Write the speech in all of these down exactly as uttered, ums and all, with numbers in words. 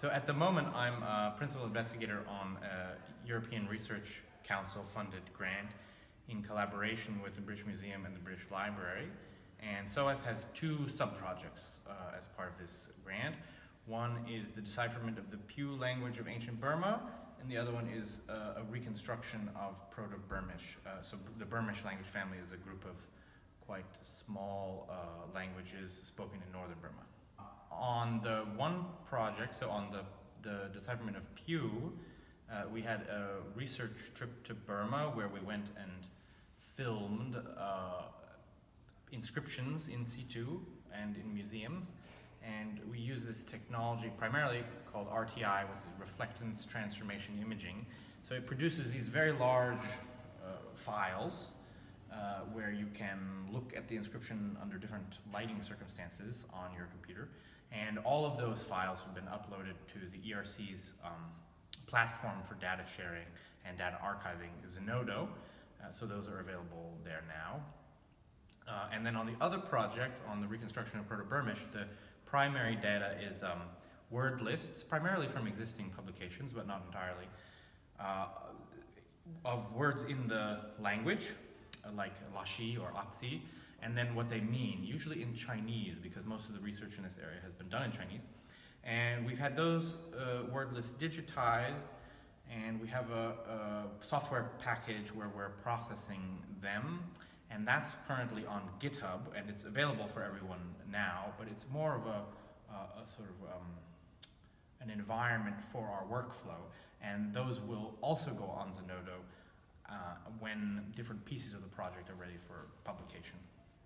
So at the moment, I'm a principal investigator on a European Research Council funded grant in collaboration with the British Museum and the British Library. And SOAS has two sub-projects uh, as part of this grant. One is the decipherment of the Pyu language of ancient Burma, and the other one is uh, a reconstruction of Proto-Burmish. Uh, so the Burmish language family is a group of quite small uh, languages spoken in northern Burma. On the one project, so on the, the decipherment of Pyu, uh, we had a research trip to Burma where we went and filmed uh, inscriptions in situ and in museums. And we use this technology primarily called R T I, which is reflectance transformation imaging. So it produces these very large uh, files uh, where you can look at the inscription under different lighting circumstances on your computer. And all of those files have been uploaded to the E R C's um, platform for data sharing and data archiving, Zenodo. Uh, so those are available there now. Uh, and then on the other project, on the reconstruction of Proto-Burmish, the primary data is um, word lists, primarily from existing publications, but not entirely, uh, of words in the language, uh, like Lashi or Atsi, and then what they mean, usually in Chinese, because most of the research in this area has been done in Chinese. And we've had those uh, word lists digitized, and we have a, a software package where we're processing them. And that's currently on GitHub, and it's available for everyone now, but it's more of a, a, a sort of um, an environment for our workflow. And those will also go on Zenodo uh, when different pieces of the project are ready for publication.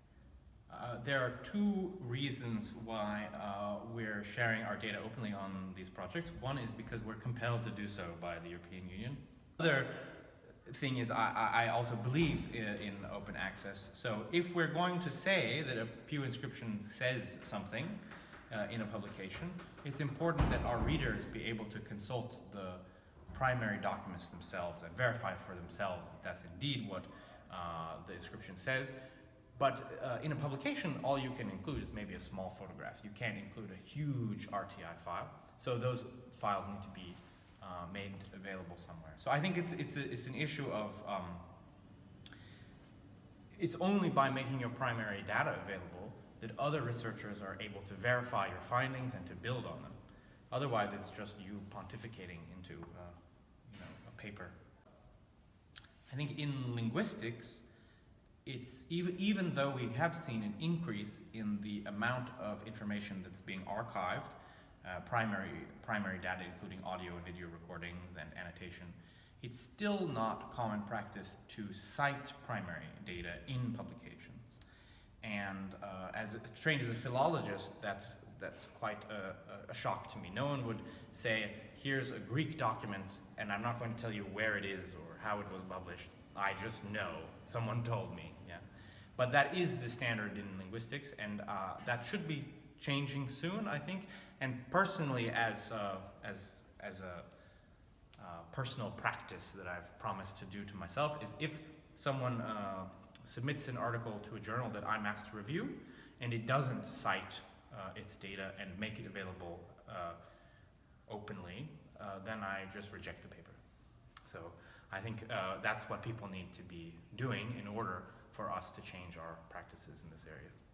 Uh, there are two reasons why uh, we're sharing our data openly on these projects. One is because we're compelled to do so by the European Union. Other thing is, I, I also believe in, in open access. So if we're going to say that a Pyu inscription says something uh, in a publication, it's important that our readers be able to consult the primary documents themselves and verify for themselves that that's indeed what uh, the inscription says. But uh, in a publication, all you can include is maybe a small photograph. You can't include a huge R T I file. So those files need to be Uh, made available somewhere. So I think it's it's a, it's an issue of um, it's only by making your primary data available that other researchers are able to verify your findings and to build on them. Otherwise, it's just you pontificating into uh, you know, a paper. I think in linguistics, it's even even though we have seen an increase in the amount of information that's being archived. Uh, primary, primary data, including audio and video recordings and annotation, it's still not common practice to cite primary data in publications. And uh, as a, trained as a philologist, that's, that's quite a, a shock to me. No one would say, here's a Greek document, and I'm not going to tell you where it is or how it was published. I just know. Someone told me. Yeah. But that is the standard in linguistics, and uh, that should be changing soon, I think. And personally, as uh, as as a uh, personal practice that I've promised to do to myself is if someone uh, submits an article to a journal that I'm asked to review, and it doesn't cite uh, its data and make it available uh, openly, uh, then I just reject the paper. So I think uh, that's what people need to be doing in order for us to change our practices in this area.